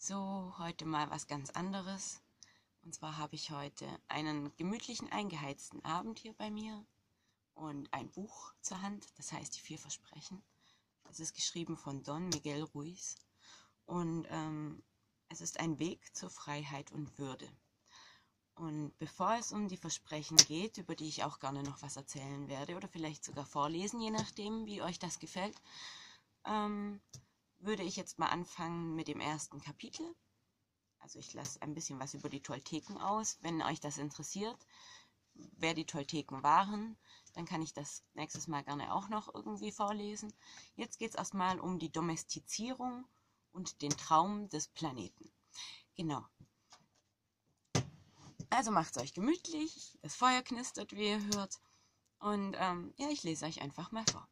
So, heute mal was ganz anderes. Und zwar habe ich heute einen gemütlichen, eingeheizten Abend hier bei mir und ein Buch zur Hand, das heißt Die vier Versprechen. Es ist geschrieben von Don Miguel Ruiz und es ist ein Weg zur Freiheit und Würde. Und bevor es um die Versprechen geht, über die ich auch gerne noch was erzählen werde oder vielleicht sogar vorlesen, je nachdem, wie euch das gefällt, würde ich jetzt mal anfangen mit dem ersten Kapitel. Also ich lasse ein bisschen was über die Tolteken aus. Wenn euch das interessiert, wer die Tolteken waren, dann kann ich das nächstes Mal gerne auch noch irgendwie vorlesen. Jetzt geht es erstmal um die Domestizierung und den Traum des Planeten. Genau. Also macht es euch gemütlich, das Feuer knistert, wie ihr hört. Und ja, ich lese euch einfach mal vor.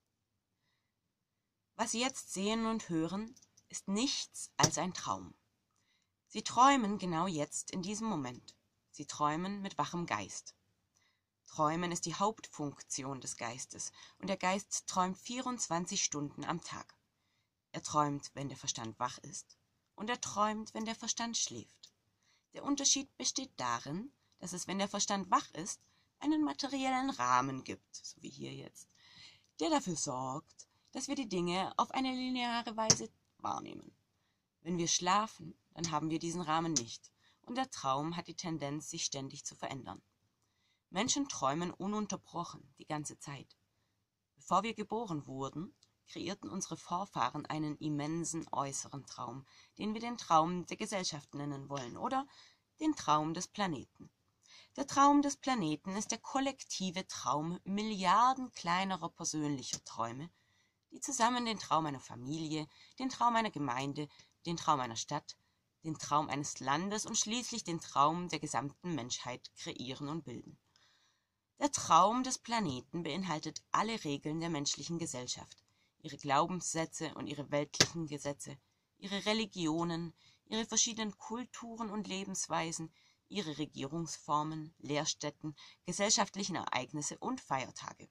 Was Sie jetzt sehen und hören, ist nichts als ein Traum. Sie träumen genau jetzt, in diesem Moment. Sie träumen mit wachem Geist. Träumen ist die Hauptfunktion des Geistes und der Geist träumt 24 Stunden am Tag. Er träumt, wenn der Verstand wach ist und er träumt, wenn der Verstand schläft. Der Unterschied besteht darin, dass es, wenn der Verstand wach ist, einen materiellen Rahmen gibt, so wie hier jetzt, der dafür sorgt, dass wir die Dinge auf eine lineare Weise wahrnehmen. Wenn wir schlafen, dann haben wir diesen Rahmen nicht und der Traum hat die Tendenz, sich ständig zu verändern. Menschen träumen ununterbrochen die ganze Zeit. Bevor wir geboren wurden, kreierten unsere Vorfahren einen immensen äußeren Traum, den wir den Traum der Gesellschaft nennen wollen oder den Traum des Planeten. Der Traum des Planeten ist der kollektive Traum Milliarden kleinerer persönlicher Träume, die zusammen den Traum einer Familie, den Traum einer Gemeinde, den Traum einer Stadt, den Traum eines Landes und schließlich den Traum der gesamten Menschheit kreieren und bilden. Der Traum des Planeten beinhaltet alle Regeln der menschlichen Gesellschaft, ihre Glaubenssätze und ihre weltlichen Gesetze, ihre Religionen, ihre verschiedenen Kulturen und Lebensweisen, ihre Regierungsformen, Lehrstätten, gesellschaftlichen Ereignisse und Feiertage.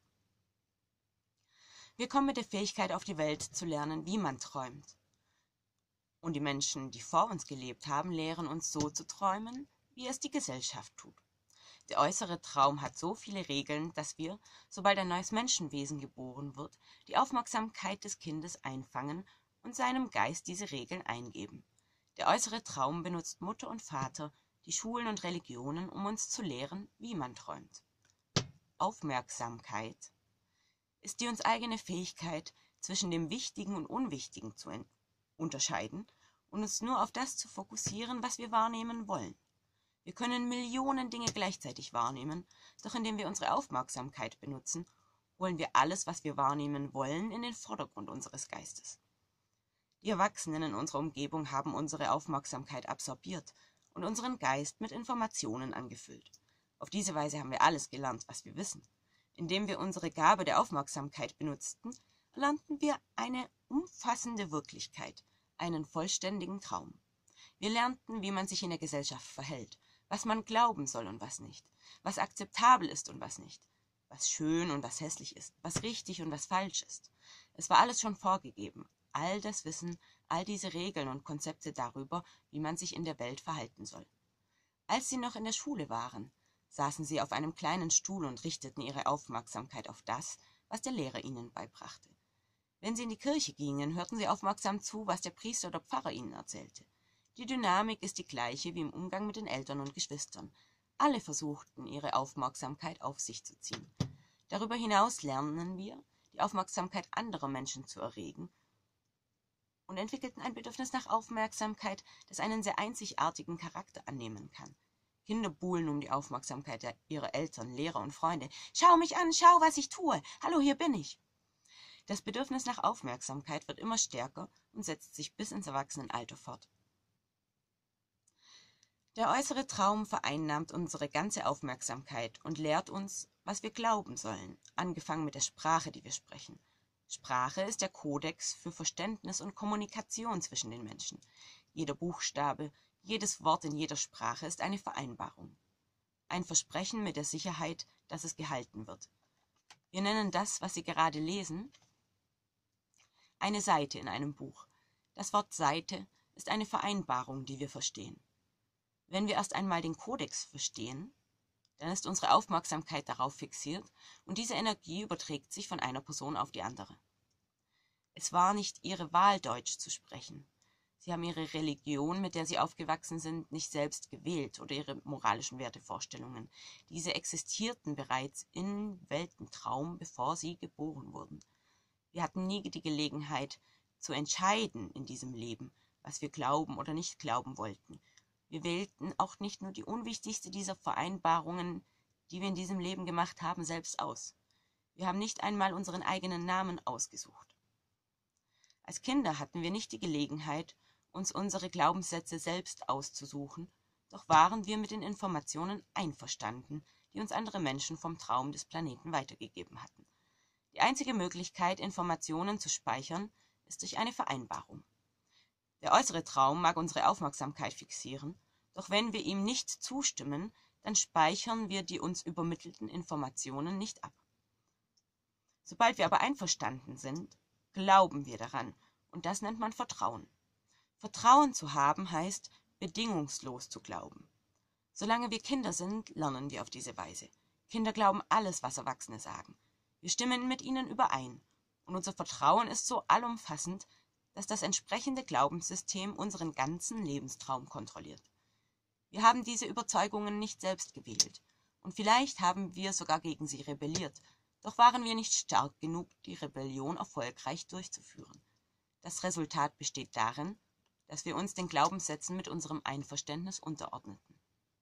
Wir kommen mit der Fähigkeit auf die Welt zu lernen, wie man träumt. Und die Menschen, die vor uns gelebt haben, lehren uns so zu träumen, wie es die Gesellschaft tut. Der äußere Traum hat so viele Regeln, dass wir, sobald ein neues Menschenwesen geboren wird, die Aufmerksamkeit des Kindes einfangen und seinem Geist diese Regeln eingeben. Der äußere Traum benutzt Mutter und Vater, die Schulen und Religionen, um uns zu lehren, wie man träumt. Aufmerksamkeit ist die uns eigene Fähigkeit, zwischen dem Wichtigen und Unwichtigen zu unterscheiden und uns nur auf das zu fokussieren, was wir wahrnehmen wollen. Wir können Millionen Dinge gleichzeitig wahrnehmen, doch indem wir unsere Aufmerksamkeit benutzen, holen wir alles, was wir wahrnehmen wollen, in den Vordergrund unseres Geistes. Die Erwachsenen in unserer Umgebung haben unsere Aufmerksamkeit absorbiert und unseren Geist mit Informationen angefüllt. Auf diese Weise haben wir alles gelernt, was wir wissen. Indem wir unsere Gabe der Aufmerksamkeit benutzten, erlernten wir eine umfassende Wirklichkeit, einen vollständigen Traum. Wir lernten, wie man sich in der Gesellschaft verhält, was man glauben soll und was nicht, was akzeptabel ist und was nicht, was schön und was hässlich ist, was richtig und was falsch ist. Es war alles schon vorgegeben, all das Wissen, all diese Regeln und Konzepte darüber, wie man sich in der Welt verhalten soll. Als sie noch in der Schule waren, saßen sie auf einem kleinen Stuhl und richteten ihre Aufmerksamkeit auf das, was der Lehrer ihnen beibrachte. Wenn sie in die Kirche gingen, hörten sie aufmerksam zu, was der Priester oder Pfarrer ihnen erzählte. Die Dynamik ist die gleiche wie im Umgang mit den Eltern und Geschwistern. Alle versuchten, ihre Aufmerksamkeit auf sich zu ziehen. Darüber hinaus lernen wir, die Aufmerksamkeit anderer Menschen zu erregen und entwickelten ein Bedürfnis nach Aufmerksamkeit, das einen sehr einzigartigen Charakter annehmen kann. Kinder buhlen um die Aufmerksamkeit ihrer Eltern, Lehrer und Freunde. Schau mich an, schau, was ich tue. Hallo, hier bin ich. Das Bedürfnis nach Aufmerksamkeit wird immer stärker und setzt sich bis ins Erwachsenenalter fort. Der äußere Traum vereinnahmt unsere ganze Aufmerksamkeit und lehrt uns, was wir glauben sollen, angefangen mit der Sprache, die wir sprechen. Sprache ist der Kodex für Verständnis und Kommunikation zwischen den Menschen. Jeder Buchstabe, jedes Wort in jeder Sprache ist eine Vereinbarung. Ein Versprechen mit der Sicherheit, dass es gehalten wird. Wir nennen das, was Sie gerade lesen, eine Seite in einem Buch. Das Wort Seite ist eine Vereinbarung, die wir verstehen. Wenn wir erst einmal den Kodex verstehen, dann ist unsere Aufmerksamkeit darauf fixiert und diese Energie überträgt sich von einer Person auf die andere. Es war nicht ihre Wahl, Deutsch zu sprechen. Sie haben ihre Religion, mit der sie aufgewachsen sind, nicht selbst gewählt oder ihre moralischen Wertevorstellungen. Diese existierten bereits im Weltentraum, bevor sie geboren wurden. Wir hatten nie die Gelegenheit zu entscheiden in diesem Leben, was wir glauben oder nicht glauben wollten. Wir wählten auch nicht nur die unwichtigste dieser Vereinbarungen, die wir in diesem Leben gemacht haben, selbst aus. Wir haben nicht einmal unseren eigenen Namen ausgesucht. Als Kinder hatten wir nicht die Gelegenheit, uns unsere Glaubenssätze selbst auszusuchen, doch waren wir mit den Informationen einverstanden, die uns andere Menschen vom Traum des Planeten weitergegeben hatten. Die einzige Möglichkeit, Informationen zu speichern, ist durch eine Vereinbarung. Der äußere Traum mag unsere Aufmerksamkeit fixieren, doch wenn wir ihm nicht zustimmen, dann speichern wir die uns übermittelten Informationen nicht ab. Sobald wir aber einverstanden sind, glauben wir daran, und das nennt man Vertrauen. Vertrauen zu haben heißt, bedingungslos zu glauben. Solange wir Kinder sind, lernen wir auf diese Weise. Kinder glauben alles, was Erwachsene sagen. Wir stimmen mit ihnen überein, und unser Vertrauen ist so allumfassend, dass das entsprechende Glaubenssystem unseren ganzen Lebenstraum kontrolliert. Wir haben diese Überzeugungen nicht selbst gewählt, und vielleicht haben wir sogar gegen sie rebelliert, doch waren wir nicht stark genug, die Rebellion erfolgreich durchzuführen. Das Resultat besteht darin, dass wir uns den Glaubenssätzen mit unserem Einverständnis unterordneten.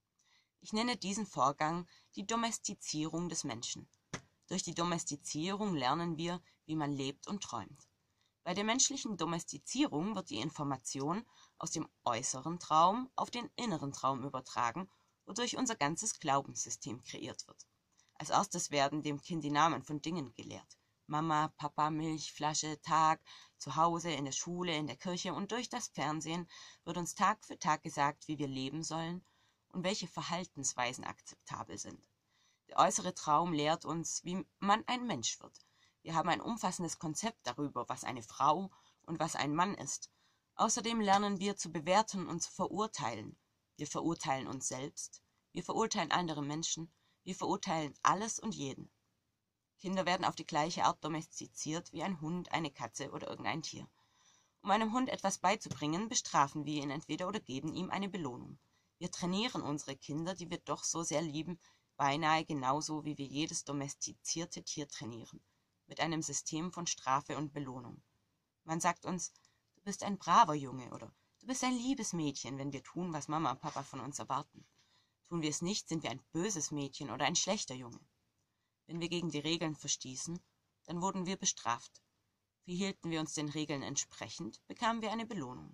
Ich nenne diesen Vorgang die Domestizierung des Menschen. Durch die Domestizierung lernen wir, wie man lebt und träumt. Bei der menschlichen Domestizierung wird die Information aus dem äußeren Traum auf den inneren Traum übertragen, wodurch unser ganzes Glaubenssystem kreiert wird. Als erstes werden dem Kind die Namen von Dingen gelehrt. Mama, Papa, Milch, Flasche, Tag, zu Hause, in der Schule, in der Kirche und durch das Fernsehen wird uns Tag für Tag gesagt, wie wir leben sollen und welche Verhaltensweisen akzeptabel sind. Der äußere Traum lehrt uns, wie man ein Mensch wird. Wir haben ein umfassendes Konzept darüber, was eine Frau und was ein Mann ist. Außerdem lernen wir zu bewerten und zu verurteilen. Wir verurteilen uns selbst, wir verurteilen andere Menschen, wir verurteilen alles und jeden. Kinder werden auf die gleiche Art domestiziert wie ein Hund, eine Katze oder irgendein Tier. Um einem Hund etwas beizubringen, bestrafen wir ihn entweder oder geben ihm eine Belohnung. Wir trainieren unsere Kinder, die wir doch so sehr lieben, beinahe genauso, wie wir jedes domestizierte Tier trainieren, mit einem System von Strafe und Belohnung. Man sagt uns, du bist ein braver Junge oder du bist ein liebes Mädchen, wenn wir tun, was Mama und Papa von uns erwarten. Tun wir es nicht, sind wir ein böses Mädchen oder ein schlechter Junge. Wenn wir gegen die Regeln verstießen, dann wurden wir bestraft. Verhielten wir uns den Regeln entsprechend, bekamen wir eine Belohnung.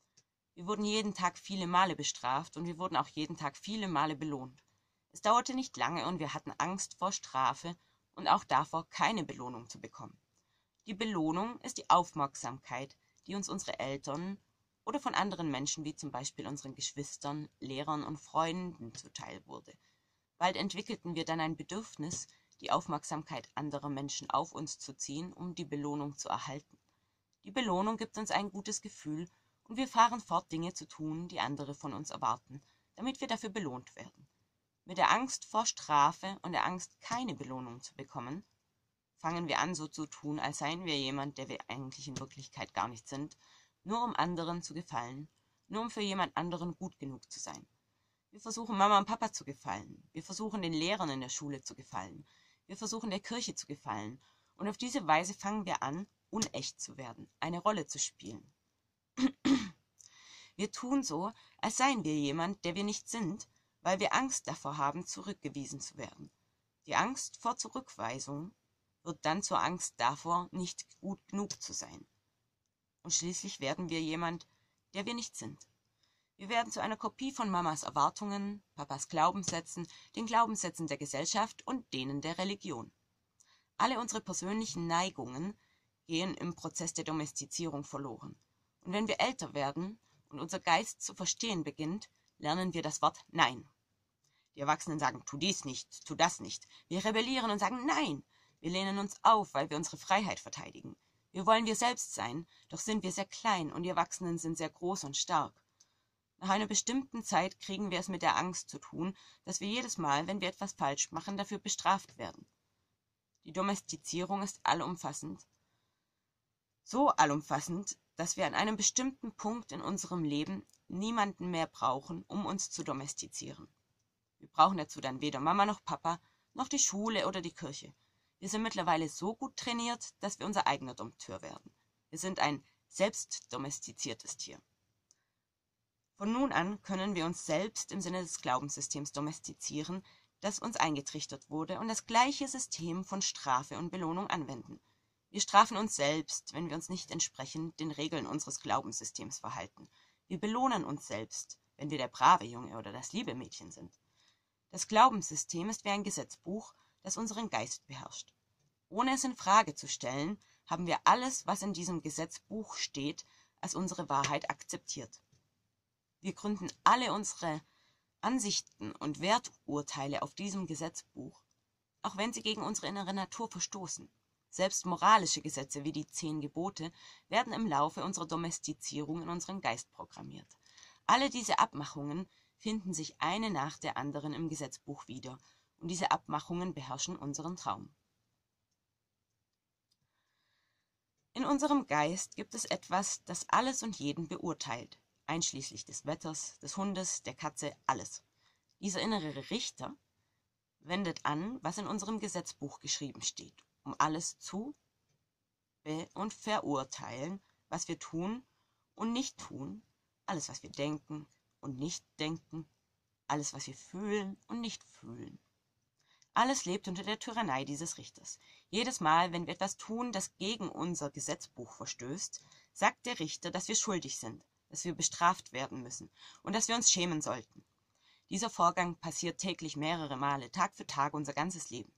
Wir wurden jeden Tag viele Male bestraft und wir wurden auch jeden Tag viele Male belohnt. Es dauerte nicht lange und wir hatten Angst vor Strafe und auch davor, keine Belohnung zu bekommen. Die Belohnung ist die Aufmerksamkeit, die uns unsere Eltern oder von anderen Menschen wie zum Beispiel unseren Geschwistern, Lehrern und Freunden zuteil wurde. Bald entwickelten wir dann ein Bedürfnis, die Aufmerksamkeit anderer Menschen auf uns zu ziehen, um die Belohnung zu erhalten. Die Belohnung gibt uns ein gutes Gefühl und wir fahren fort, Dinge zu tun, die andere von uns erwarten, damit wir dafür belohnt werden. Mit der Angst vor Strafe und der Angst, keine Belohnung zu bekommen, fangen wir an, so zu tun, als seien wir jemand, der wir eigentlich in Wirklichkeit gar nicht sind, nur um anderen zu gefallen, nur um für jemand anderen gut genug zu sein. Wir versuchen Mama und Papa zu gefallen, wir versuchen den Lehrern in der Schule zu gefallen, wir versuchen der Kirche zu gefallen und auf diese Weise fangen wir an, unecht zu werden, eine Rolle zu spielen. Wir tun so, als seien wir jemand, der wir nicht sind, weil wir Angst davor haben, zurückgewiesen zu werden. Die Angst vor Zurückweisung wird dann zur Angst davor, nicht gut genug zu sein. Und schließlich werden wir jemand, der wir nicht sind. Wir werden zu einer Kopie von Mamas Erwartungen, Papas Glaubenssätzen, den Glaubenssätzen der Gesellschaft und denen der Religion. Alle unsere persönlichen Neigungen gehen im Prozess der Domestizierung verloren. Und wenn wir älter werden und unser Geist zu verstehen beginnt, lernen wir das Wort Nein. Die Erwachsenen sagen, tu dies nicht, tu das nicht. Wir rebellieren und sagen Nein. Wir lehnen uns auf, weil wir unsere Freiheit verteidigen. Wir wollen wir selbst sein, doch sind wir sehr klein und die Erwachsenen sind sehr groß und stark. Nach einer bestimmten Zeit kriegen wir es mit der Angst zu tun, dass wir jedes Mal, wenn wir etwas falsch machen, dafür bestraft werden. Die Domestizierung ist allumfassend, so allumfassend, dass wir an einem bestimmten Punkt in unserem Leben niemanden mehr brauchen, um uns zu domestizieren. Wir brauchen dazu dann weder Mama noch Papa, noch die Schule oder die Kirche. Wir sind mittlerweile so gut trainiert, dass wir unser eigener Dompteur werden. Wir sind ein selbstdomestiziertes Tier. Von nun an können wir uns selbst im Sinne des Glaubenssystems domestizieren, das uns eingetrichtert wurde, und das gleiche System von Strafe und Belohnung anwenden. Wir strafen uns selbst, wenn wir uns nicht entsprechend den Regeln unseres Glaubenssystems verhalten. Wir belohnen uns selbst, wenn wir der brave Junge oder das liebe Mädchen sind. Das Glaubenssystem ist wie ein Gesetzbuch, das unseren Geist beherrscht. Ohne es in Frage zu stellen, haben wir alles, was in diesem Gesetzbuch steht, als unsere Wahrheit akzeptiert. Wir gründen alle unsere Ansichten und Werturteile auf diesem Gesetzbuch, auch wenn sie gegen unsere innere Natur verstoßen. Selbst moralische Gesetze wie die 10 Gebote werden im Laufe unserer Domestizierung in unseren Geist programmiert. Alle diese Abmachungen finden sich eine nach der anderen im Gesetzbuch wieder, und diese Abmachungen beherrschen unseren Traum. In unserem Geist gibt es etwas, das alles und jeden beurteilt, einschließlich des Wetters, des Hundes, der Katze, alles. Dieser innere Richter wendet an, was in unserem Gesetzbuch geschrieben steht, um alles zu und verurteilen, was wir tun und nicht tun, alles, was wir denken und nicht denken, alles, was wir fühlen und nicht fühlen. Alles lebt unter der Tyrannei dieses Richters. Jedes Mal, wenn wir etwas tun, das gegen unser Gesetzbuch verstößt, sagt der Richter, dass wir schuldig sind, dass wir bestraft werden müssen und dass wir uns schämen sollten. Dieser Vorgang passiert täglich mehrere Male, Tag für Tag, unser ganzes Leben.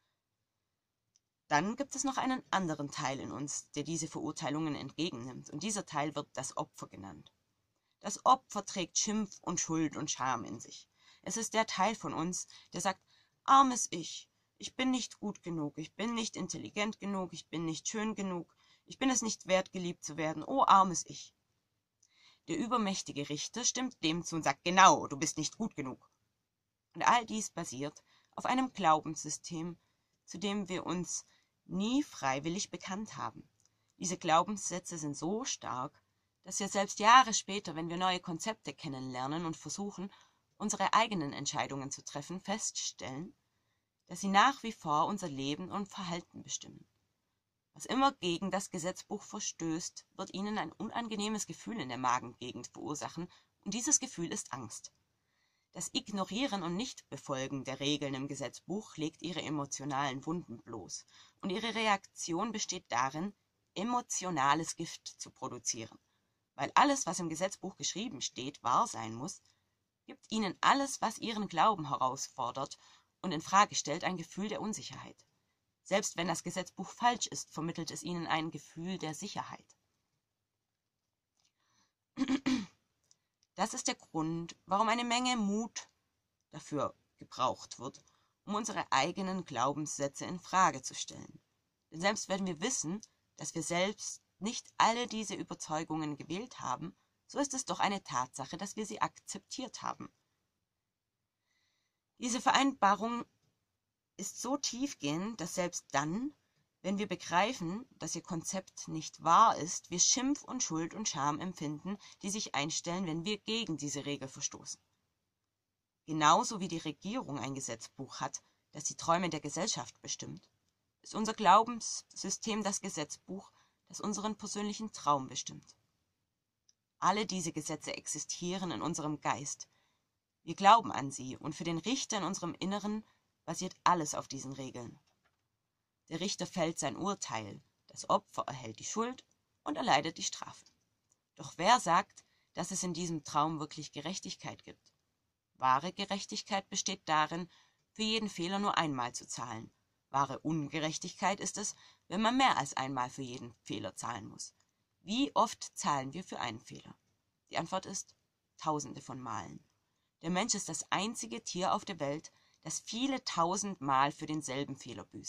Dann gibt es noch einen anderen Teil in uns, der diese Verurteilungen entgegennimmt, und dieser Teil wird das Opfer genannt. Das Opfer trägt Schimpf und Schuld und Scham in sich. Es ist der Teil von uns, der sagt: Armes ich bin nicht gut genug, ich bin nicht intelligent genug, ich bin nicht schön genug, ich bin es nicht wert, geliebt zu werden, oh armes ich. Der übermächtige Richter stimmt dem zu und sagt: Genau, du bist nicht gut genug. Und all dies basiert auf einem Glaubenssystem, zu dem wir uns nie freiwillig bekannt haben. Diese Glaubenssätze sind so stark, dass wir selbst Jahre später, wenn wir neue Konzepte kennenlernen und versuchen, unsere eigenen Entscheidungen zu treffen, feststellen, dass sie nach wie vor unser Leben und Verhalten bestimmen. Was immer gegen das Gesetzbuch verstößt, wird ihnen ein unangenehmes Gefühl in der Magengegend verursachen, und dieses Gefühl ist Angst. Das Ignorieren und Nichtbefolgen der Regeln im Gesetzbuch legt ihre emotionalen Wunden bloß, und ihre Reaktion besteht darin, emotionales Gift zu produzieren. Weil alles, was im Gesetzbuch geschrieben steht, wahr sein muss, gibt ihnen alles, was ihren Glauben herausfordert und in Frage stellt, ein Gefühl der Unsicherheit. Selbst wenn das Gesetzbuch falsch ist, vermittelt es ihnen ein Gefühl der Sicherheit. Das ist der Grund, warum eine Menge Mut dafür gebraucht wird, um unsere eigenen Glaubenssätze in Frage zu stellen. Denn selbst wenn wir wissen, dass wir selbst nicht alle diese Überzeugungen gewählt haben, so ist es doch eine Tatsache, dass wir sie akzeptiert haben. Diese Vereinbarung ist so tiefgehend, dass selbst dann, wenn wir begreifen, dass ihr Konzept nicht wahr ist, wir Schimpf und Schuld und Scham empfinden, die sich einstellen, wenn wir gegen diese Regel verstoßen. Genauso wie die Regierung ein Gesetzbuch hat, das die Träume der Gesellschaft bestimmt, ist unser Glaubenssystem das Gesetzbuch, das unseren persönlichen Traum bestimmt. Alle diese Gesetze existieren in unserem Geist. Wir glauben an sie, und für den Richter in unserem Inneren basiert alles auf diesen Regeln. Der Richter fällt sein Urteil, das Opfer erhält die Schuld und erleidet die Strafe. Doch wer sagt, dass es in diesem Traum wirklich Gerechtigkeit gibt? Wahre Gerechtigkeit besteht darin, für jeden Fehler nur einmal zu zahlen. Wahre Ungerechtigkeit ist es, wenn man mehr als einmal für jeden Fehler zahlen muss. Wie oft zahlen wir für einen Fehler? Die Antwort ist Tausende von Malen. Der Mensch ist das einzige Tier auf der Welt, das viele tausend Mal für denselben Fehler büßt.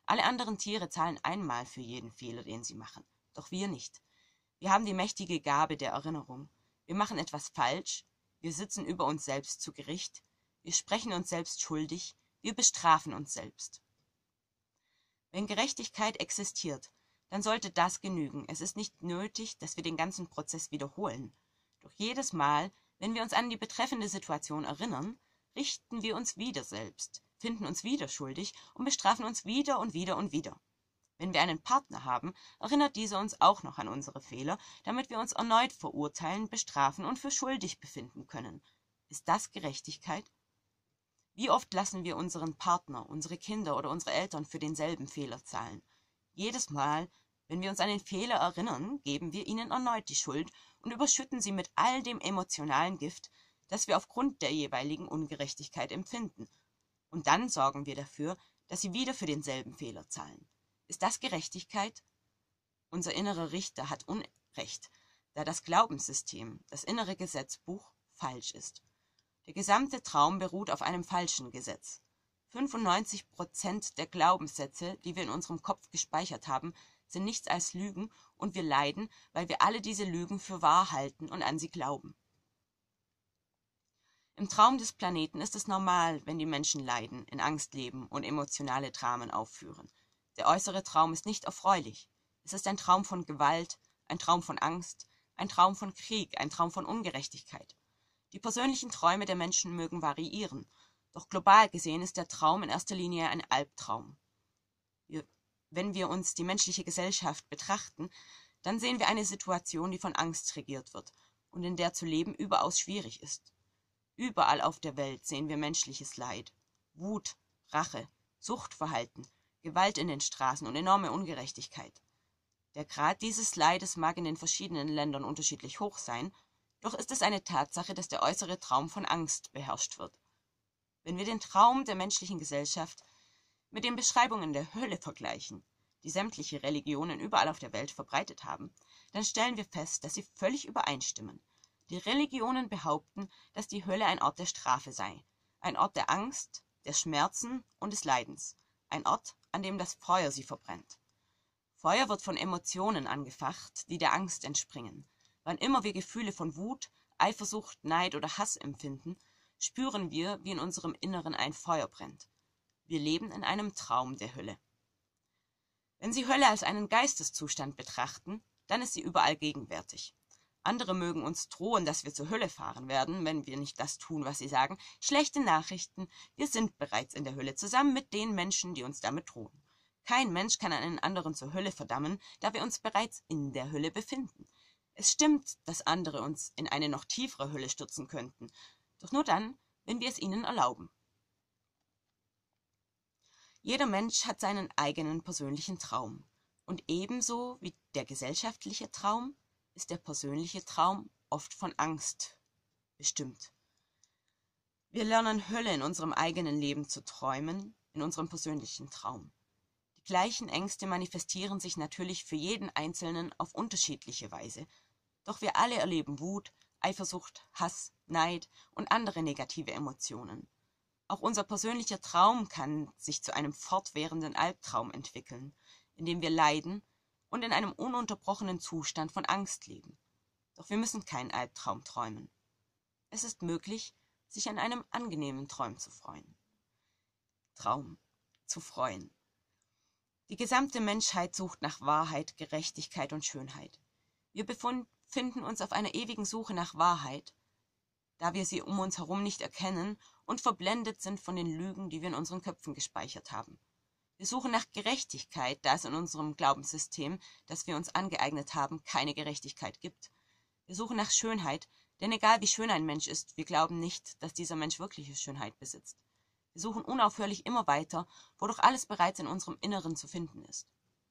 Alle anderen Tiere zahlen einmal für jeden Fehler, den sie machen. Doch wir nicht. Wir haben die mächtige Gabe der Erinnerung. Wir machen etwas falsch, wir sitzen über uns selbst zu Gericht, wir sprechen uns selbst schuldig, wir bestrafen uns selbst. Wenn Gerechtigkeit existiert, dann sollte das genügen. Es ist nicht nötig, dass wir den ganzen Prozess wiederholen. Doch jedes Mal, wenn wir uns an die betreffende Situation erinnern, richten wir uns wieder selbst, finden uns wieder schuldig und bestrafen uns wieder und wieder und wieder. Wenn wir einen Partner haben, erinnert dieser uns auch noch an unsere Fehler, damit wir uns erneut verurteilen, bestrafen und für schuldig befinden können. Ist das Gerechtigkeit? Wie oft lassen wir unseren Partner, unsere Kinder oder unsere Eltern für denselben Fehler zahlen? Jedes Mal, wenn wir uns an den Fehler erinnern, geben wir ihnen erneut die Schuld und überschütten sie mit all dem emotionalen Gift, das wir aufgrund der jeweiligen Ungerechtigkeit empfinden. Und dann sorgen wir dafür, dass sie wieder für denselben Fehler zahlen. Ist das Gerechtigkeit? Unser innerer Richter hat Unrecht, da das Glaubenssystem, das innere Gesetzbuch, falsch ist. Der gesamte Traum beruht auf einem falschen Gesetz. 95% der Glaubenssätze, die wir in unserem Kopf gespeichert haben, sind nichts als Lügen und wir leiden, weil wir alle diese Lügen für wahr halten und an sie glauben. Im Traum des Planeten ist es normal, wenn die Menschen leiden, in Angst leben und emotionale Dramen aufführen. Der äußere Traum ist nicht erfreulich. Es ist ein Traum von Gewalt, ein Traum von Angst, ein Traum von Krieg, ein Traum von Ungerechtigkeit. Die persönlichen Träume der Menschen mögen variieren, doch global gesehen ist der Traum in erster Linie ein Albtraum. Wenn wir uns die menschliche Gesellschaft betrachten, dann sehen wir eine Situation, die von Angst regiert wird und in der zu leben überaus schwierig ist. Überall auf der Welt sehen wir menschliches Leid, Wut, Rache, Suchtverhalten, Gewalt in den Straßen und enorme Ungerechtigkeit. Der Grad dieses Leides mag in den verschiedenen Ländern unterschiedlich hoch sein, doch ist es eine Tatsache, dass der äußere Traum von Angst beherrscht wird. Wenn wir den Traum der menschlichen Gesellschaft mit den Beschreibungen der Hölle vergleichen, die sämtliche Religionen überall auf der Welt verbreitet haben, dann stellen wir fest, dass sie völlig übereinstimmen. Die Religionen behaupten, dass die Hölle ein Ort der Strafe sei, ein Ort der Angst, der Schmerzen und des Leidens, ein Ort, an dem das Feuer sie verbrennt. Feuer wird von Emotionen angefacht, die der Angst entspringen. Wann immer wir Gefühle von Wut, Eifersucht, Neid oder Hass empfinden, spüren wir, wie in unserem Inneren ein Feuer brennt. Wir leben in einem Traum der Hölle. Wenn Sie Hölle als einen Geisteszustand betrachten, dann ist sie überall gegenwärtig. Andere mögen uns drohen, dass wir zur Hölle fahren werden, wenn wir nicht das tun, was sie sagen. Schlechte Nachrichten, wir sind bereits in der Hölle, zusammen mit den Menschen, die uns damit drohen. Kein Mensch kann einen anderen zur Hölle verdammen, da wir uns bereits in der Hölle befinden. Es stimmt, dass andere uns in eine noch tiefere Hölle stürzen könnten, doch nur dann, wenn wir es ihnen erlauben. Jeder Mensch hat seinen eigenen persönlichen Traum. Und ebenso wie der gesellschaftliche Traum ist der persönliche Traum oft von Angst bestimmt. Wir lernen Hölle in unserem eigenen Leben zu träumen, in unserem persönlichen Traum. Die gleichen Ängste manifestieren sich natürlich für jeden Einzelnen auf unterschiedliche Weise. Doch wir alle erleben Wut, Eifersucht, Hass, Neid und andere negative Emotionen. Auch unser persönlicher Traum kann sich zu einem fortwährenden Albtraum entwickeln, in dem wir leiden und in einem ununterbrochenen Zustand von Angst leben. Doch wir müssen keinen Albtraum träumen. Es ist möglich, sich an einem angenehmen Traum zu freuen. Die gesamte Menschheit sucht nach Wahrheit, Gerechtigkeit und Schönheit. Wir befinden uns auf einer ewigen Suche nach Wahrheit, da wir sie um uns herum nicht erkennen und verblendet sind von den Lügen, die wir in unseren Köpfen gespeichert haben. Wir suchen nach Gerechtigkeit, da es in unserem Glaubenssystem, das wir uns angeeignet haben, keine Gerechtigkeit gibt. Wir suchen nach Schönheit, denn egal wie schön ein Mensch ist, wir glauben nicht, dass dieser Mensch wirkliche Schönheit besitzt. Wir suchen unaufhörlich immer weiter, wo doch alles bereits in unserem Inneren zu finden ist.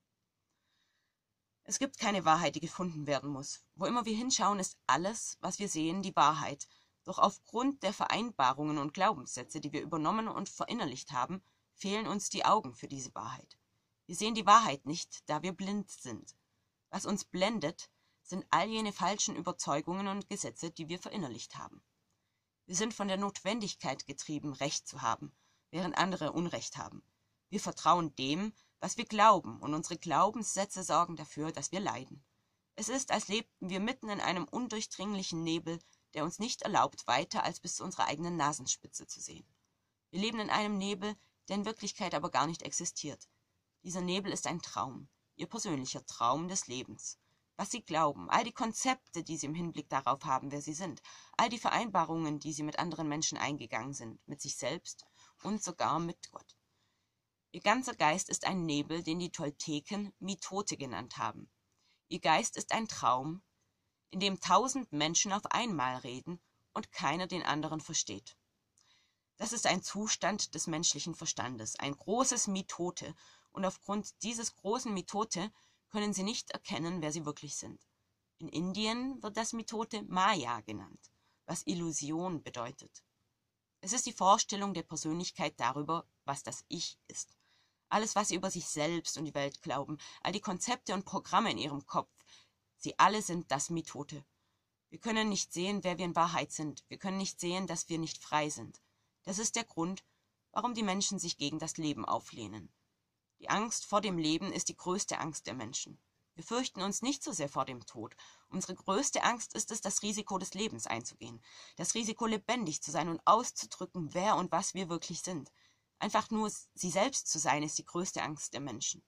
Es gibt keine Wahrheit, die gefunden werden muss. Wo immer wir hinschauen, ist alles, was wir sehen, die Wahrheit. Doch aufgrund der Vereinbarungen und Glaubenssätze, die wir übernommen und verinnerlicht haben, fehlen uns die Augen für diese Wahrheit. Wir sehen die Wahrheit nicht, da wir blind sind. Was uns blendet, sind all jene falschen Überzeugungen und Gesetze, die wir verinnerlicht haben. Wir sind von der Notwendigkeit getrieben, Recht zu haben, während andere Unrecht haben. Wir vertrauen dem, was wir glauben, und unsere Glaubenssätze sorgen dafür, dass wir leiden. Es ist, als lebten wir mitten in einem undurchdringlichen Nebel, der uns nicht erlaubt, weiter als bis zu unserer eigenen Nasenspitze zu sehen. Wir leben in einem Nebel, der in Wirklichkeit aber gar nicht existiert. Dieser Nebel ist ein Traum, Ihr persönlicher Traum des Lebens. Was Sie glauben, all die Konzepte, die Sie im Hinblick darauf haben, wer Sie sind, all die Vereinbarungen, die Sie mit anderen Menschen eingegangen sind, mit sich selbst und sogar mit Gott. Ihr ganzer Geist ist ein Nebel, den die Tolteken Mitote genannt haben. Ihr Geist ist ein Traum, in dem 1000 Menschen auf einmal reden und keiner den anderen versteht. Das ist ein Zustand des menschlichen Verstandes, ein großes Mitote, und aufgrund dieses großen Mitote können sie nicht erkennen, wer sie wirklich sind. In Indien wird das Mitote Maya genannt, was Illusion bedeutet. Es ist die Vorstellung der Persönlichkeit darüber, was das Ich ist. Alles, was sie über sich selbst und die Welt glauben, all die Konzepte und Programme in ihrem Kopf, sie alle sind das Mitote. Wir können nicht sehen, wer wir in Wahrheit sind. Wir können nicht sehen, dass wir nicht frei sind. Das ist der Grund, warum die Menschen sich gegen das Leben auflehnen. Die Angst vor dem Leben ist die größte Angst der Menschen. Wir fürchten uns nicht so sehr vor dem Tod. Unsere größte Angst ist es, das Risiko des Lebens einzugehen. Das Risiko, lebendig zu sein und auszudrücken, wer und was wir wirklich sind. Einfach nur sie selbst zu sein, ist die größte Angst der Menschen.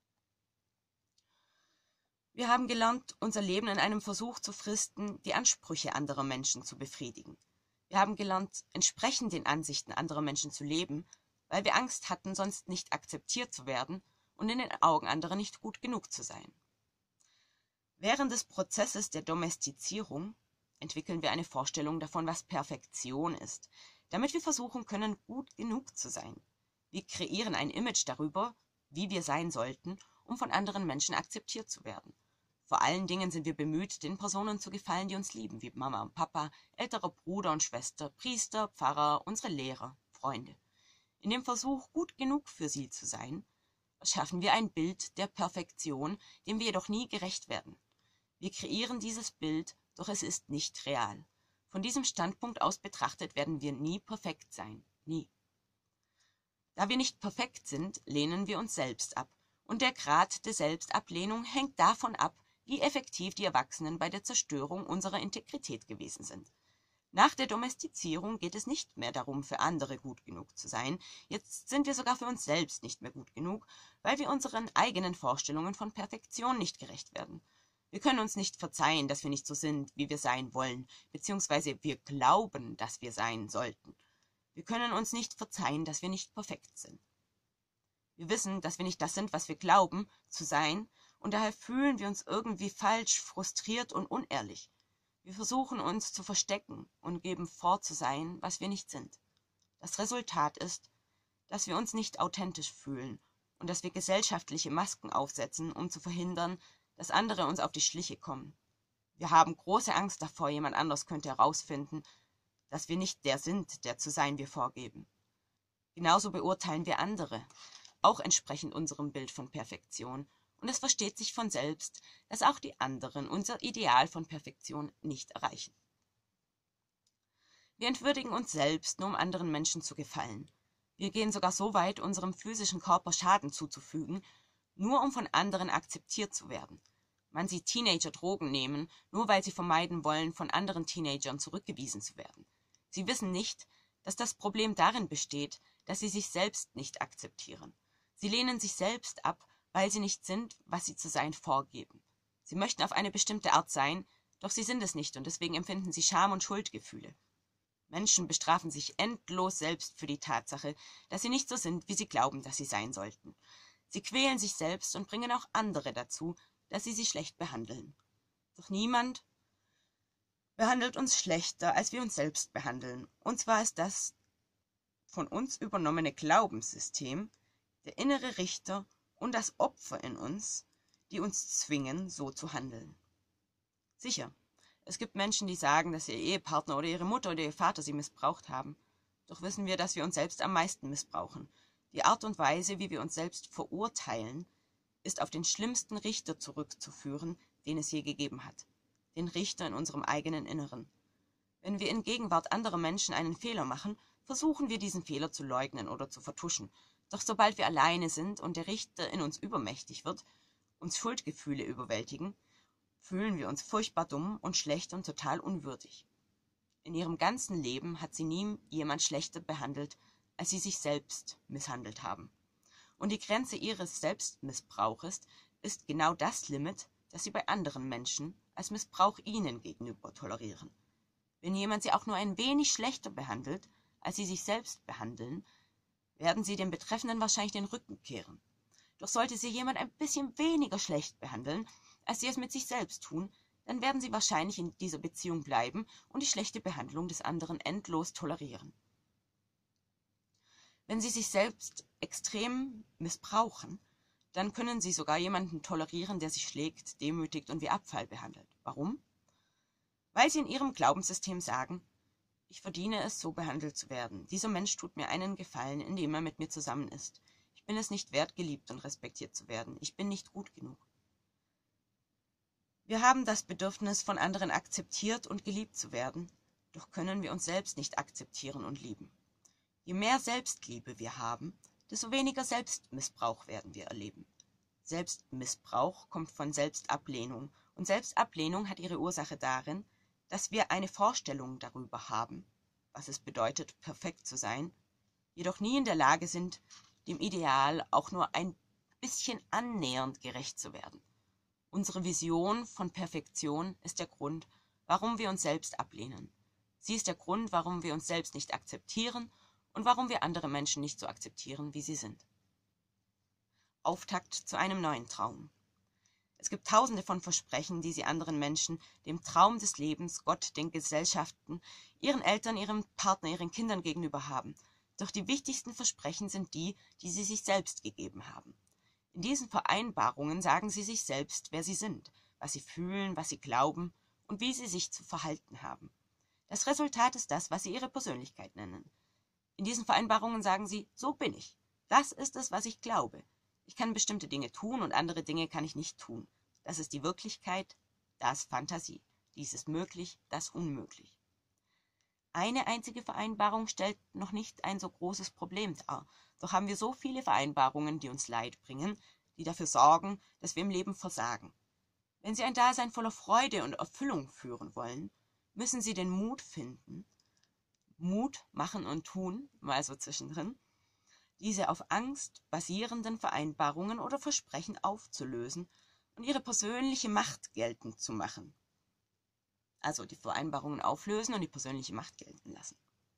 Wir haben gelernt, unser Leben in einem Versuch zu fristen, die Ansprüche anderer Menschen zu befriedigen. Wir haben gelernt, entsprechend den Ansichten anderer Menschen zu leben, weil wir Angst hatten, sonst nicht akzeptiert zu werden und in den Augen anderer nicht gut genug zu sein. Während des Prozesses der Domestizierung entwickeln wir eine Vorstellung davon, was Perfektion ist, damit wir versuchen können, gut genug zu sein. Wir kreieren ein Image darüber, wie wir sein sollten, um von anderen Menschen akzeptiert zu werden. Vor allen Dingen sind wir bemüht, den Personen zu gefallen, die uns lieben, wie Mama und Papa, älterer Bruder und Schwester, Priester, Pfarrer, unsere Lehrer, Freunde. In dem Versuch, gut genug für sie zu sein, erschaffen wir ein Bild der Perfektion, dem wir jedoch nie gerecht werden. Wir kreieren dieses Bild, doch es ist nicht real. Von diesem Standpunkt aus betrachtet werden wir nie perfekt sein, nie. Da wir nicht perfekt sind, lehnen wir uns selbst ab, und der Grad der Selbstablehnung hängt davon ab, wie effektiv die Erwachsenen bei der Zerstörung unserer Integrität gewesen sind. Nach der Domestizierung geht es nicht mehr darum, für andere gut genug zu sein. Jetzt sind wir sogar für uns selbst nicht mehr gut genug, weil wir unseren eigenen Vorstellungen von Perfektion nicht gerecht werden. Wir können uns nicht verzeihen, dass wir nicht so sind, wie wir sein wollen, beziehungsweise wir glauben, dass wir sein sollten. Wir können uns nicht verzeihen, dass wir nicht perfekt sind. Wir wissen, dass wir nicht das sind, was wir glauben, zu sein, und daher fühlen wir uns irgendwie falsch, frustriert und unehrlich. Wir versuchen uns zu verstecken und geben vor zu sein, was wir nicht sind. Das Resultat ist, dass wir uns nicht authentisch fühlen und dass wir gesellschaftliche Masken aufsetzen, um zu verhindern, dass andere uns auf die Schliche kommen. Wir haben große Angst davor, jemand anders könnte herausfinden, dass wir nicht der sind, der zu sein wir vorgeben. Genauso beurteilen wir andere, auch entsprechend unserem Bild von Perfektion, und es versteht sich von selbst, dass auch die anderen unser Ideal von Perfektion nicht erreichen. Wir entwürdigen uns selbst, nur um anderen Menschen zu gefallen. Wir gehen sogar so weit, unserem physischen Körper Schaden zuzufügen, nur um von anderen akzeptiert zu werden. Man sieht Teenager Drogen nehmen, nur weil sie vermeiden wollen, von anderen Teenagern zurückgewiesen zu werden. Sie wissen nicht, dass das Problem darin besteht, dass sie sich selbst nicht akzeptieren. Sie lehnen sich selbst ab, weil sie nicht sind, was sie zu sein vorgeben. Sie möchten auf eine bestimmte Art sein, doch sie sind es nicht und deswegen empfinden sie Scham und Schuldgefühle. Menschen bestrafen sich endlos selbst für die Tatsache, dass sie nicht so sind, wie sie glauben, dass sie sein sollten. Sie quälen sich selbst und bringen auch andere dazu, dass sie schlecht behandeln. Doch niemand behandelt uns schlechter, als wir uns selbst behandeln. Und zwar ist das von uns übernommene Glaubenssystem der innere Richter und das Opfer in uns, die uns zwingen, so zu handeln. Sicher, es gibt Menschen, die sagen, dass ihr Ehepartner oder ihre Mutter oder ihr Vater sie missbraucht haben. Doch wissen wir, dass wir uns selbst am meisten missbrauchen. Die Art und Weise, wie wir uns selbst verurteilen, ist auf den schlimmsten Richter zurückzuführen, den es je gegeben hat. Den Richter in unserem eigenen Inneren. Wenn wir in Gegenwart anderer Menschen einen Fehler machen, versuchen wir diesen Fehler zu leugnen oder zu vertuschen. Doch sobald wir alleine sind und der Richter in uns übermächtig wird, uns Schuldgefühle überwältigen, fühlen wir uns furchtbar dumm und schlecht und total unwürdig. In ihrem ganzen Leben hat sie nie jemand schlechter behandelt, als sie sich selbst misshandelt haben. Und die Grenze ihres Selbstmissbrauches ist genau das Limit, das sie bei anderen Menschen als Missbrauch ihnen gegenüber tolerieren. Wenn jemand sie auch nur ein wenig schlechter behandelt, als sie sich selbst behandeln, werden sie dem Betreffenden wahrscheinlich den Rücken kehren. Doch sollte sie jemand ein bisschen weniger schlecht behandeln, als sie es mit sich selbst tun, dann werden sie wahrscheinlich in dieser Beziehung bleiben und die schlechte Behandlung des anderen endlos tolerieren. Wenn sie sich selbst extrem missbrauchen, dann können sie sogar jemanden tolerieren, der sie schlägt, demütigt und wie Abfall behandelt. Warum? Weil sie in ihrem Glaubenssystem sagen, ich verdiene es, so behandelt zu werden. Dieser Mensch tut mir einen Gefallen, indem er mit mir zusammen ist. Ich bin es nicht wert, geliebt und respektiert zu werden. Ich bin nicht gut genug. Wir haben das Bedürfnis, von anderen akzeptiert und geliebt zu werden, doch können wir uns selbst nicht akzeptieren und lieben. Je mehr Selbstliebe wir haben, desto weniger Selbstmissbrauch werden wir erleben. Selbstmissbrauch kommt von Selbstablehnung, und Selbstablehnung hat ihre Ursache darin, dass wir eine Vorstellung darüber haben, was es bedeutet, perfekt zu sein, jedoch nie in der Lage sind, dem Ideal auch nur ein bisschen annähernd gerecht zu werden. Unsere Vision von Perfektion ist der Grund, warum wir uns selbst ablehnen. Sie ist der Grund, warum wir uns selbst nicht akzeptieren und warum wir andere Menschen nicht so akzeptieren, wie sie sind. Auftakt zu einem neuen Traum. Es gibt tausende von Versprechen, die sie anderen Menschen, dem Traum des Lebens, Gott, den Gesellschaften, ihren Eltern, ihrem Partner, ihren Kindern gegenüber haben. Doch die wichtigsten Versprechen sind die, die sie sich selbst gegeben haben. In diesen Vereinbarungen sagen sie sich selbst, wer sie sind, was sie fühlen, was sie glauben und wie sie sich zu verhalten haben. Das Resultat ist das, was sie ihre Persönlichkeit nennen. In diesen Vereinbarungen sagen sie, so bin ich. Das ist es, was ich glaube. Ich kann bestimmte Dinge tun und andere Dinge kann ich nicht tun. Das ist die Wirklichkeit, das Fantasie. Dies ist möglich, das unmöglich. Eine einzige Vereinbarung stellt noch nicht ein so großes Problem dar. Doch haben wir so viele Vereinbarungen, die uns Leid bringen, die dafür sorgen, dass wir im Leben versagen. Wenn Sie ein Dasein voller Freude und Erfüllung führen wollen, müssen Sie den Mut finden, Mut machen und tun, mal so zwischendrin, diese auf Angst basierenden Vereinbarungen oder Versprechen aufzulösen und ihre persönliche Macht geltend zu machen. Also die Vereinbarungen auflösen und die persönliche Macht gelten lassen.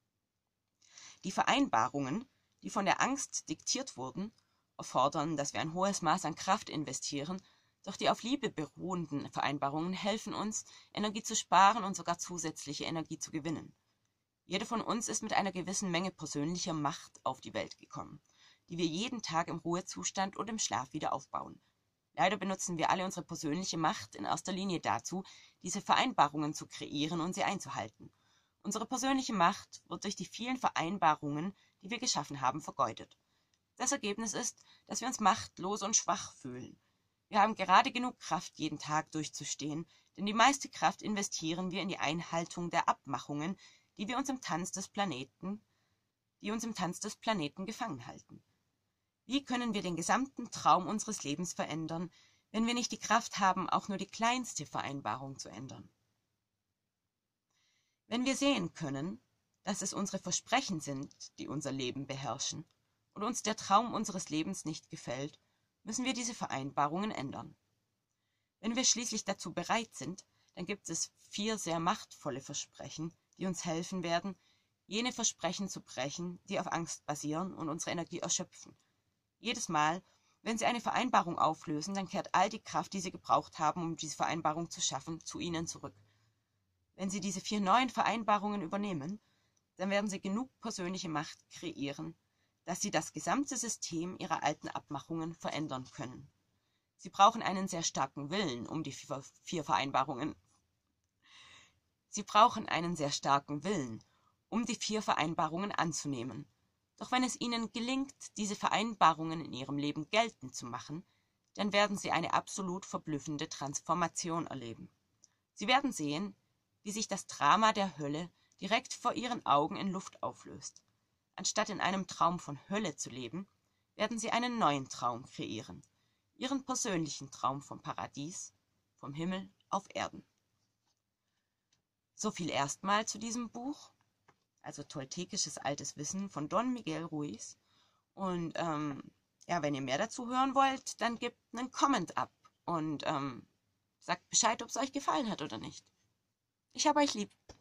Die Vereinbarungen, die von der Angst diktiert wurden, erfordern, dass wir ein hohes Maß an Kraft investieren, doch die auf Liebe beruhenden Vereinbarungen helfen uns, Energie zu sparen und sogar zusätzliche Energie zu gewinnen. Jeder von uns ist mit einer gewissen Menge persönlicher Macht auf die Welt gekommen, die wir jeden Tag im Ruhezustand und im Schlaf wieder aufbauen. Leider benutzen wir alle unsere persönliche Macht in erster Linie dazu, diese Vereinbarungen zu kreieren und sie einzuhalten. Unsere persönliche Macht wird durch die vielen Vereinbarungen, die wir geschaffen haben, vergeudet. Das Ergebnis ist, dass wir uns machtlos und schwach fühlen. Wir haben gerade genug Kraft, jeden Tag durchzustehen, denn die meiste Kraft investieren wir in die Einhaltung der Abmachungen, die uns im Tanz des Planeten gefangen halten. Wie können wir den gesamten Traum unseres Lebens verändern, wenn wir nicht die Kraft haben, auch nur die kleinste Vereinbarung zu ändern? Wenn wir sehen können, dass es unsere Versprechen sind, die unser Leben beherrschen, und uns der Traum unseres Lebens nicht gefällt, müssen wir diese Vereinbarungen ändern. Wenn wir schließlich dazu bereit sind, dann gibt es 4 sehr machtvolle Versprechen, die uns helfen werden, jene Versprechen zu brechen, die auf Angst basieren und unsere Energie erschöpfen. Jedes Mal, wenn Sie eine Vereinbarung auflösen, dann kehrt all die Kraft, die Sie gebraucht haben, um diese Vereinbarung zu schaffen, zu Ihnen zurück. Wenn Sie diese 4 neuen Vereinbarungen übernehmen, dann werden Sie genug persönliche Macht kreieren, dass Sie das gesamte System Ihrer alten Abmachungen verändern können. Sie brauchen einen sehr starken Willen, um die 4 Vereinbarungen anzunehmen. Doch wenn es Ihnen gelingt, diese Vereinbarungen in Ihrem Leben geltend zu machen, dann werden Sie eine absolut verblüffende Transformation erleben. Sie werden sehen, wie sich das Drama der Hölle direkt vor Ihren Augen in Luft auflöst. Anstatt in einem Traum von Hölle zu leben, werden sie einen neuen Traum kreieren, ihren persönlichen Traum vom Paradies, vom Himmel auf Erden. So viel erstmal zu diesem Buch, also Toltekisches altes Wissen von Don Miguel Ruiz. Und ja, wenn ihr mehr dazu hören wollt, dann gebt einen Comment ab und sagt Bescheid, ob es euch gefallen hat oder nicht. Ich hab euch lieb.